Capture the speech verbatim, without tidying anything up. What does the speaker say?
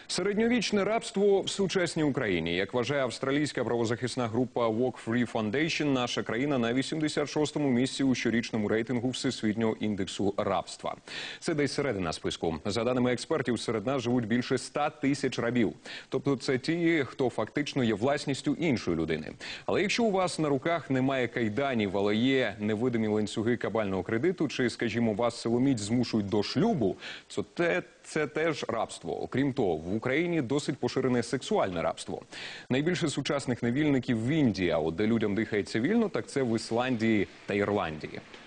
Середньовічне рабство в сучасній Україні. Як вважає австралійська правозахисна група Walk Free Foundation, наша країна на вісімдесят шостому місці у щорічному рейтингу Всесвітнього індексу рабства. Це десь середина списку. За даними експертів, серед нас живуть більше ста тисяч рабів. Тобто це ті, хто фактично є власністю іншої людини. Але якщо у вас на руках немає кайданів, але є невидимі ланцюги кабального кредиту, чи, скажімо, вас силоміць змушують до шлюбу, то те Це теж рабство. Окрім того, в Україні досить поширене сексуальне рабство. Найбільше сучасних невільників в Індії, а от де людям дихається вільно, так це в Ісландії та Ірландії.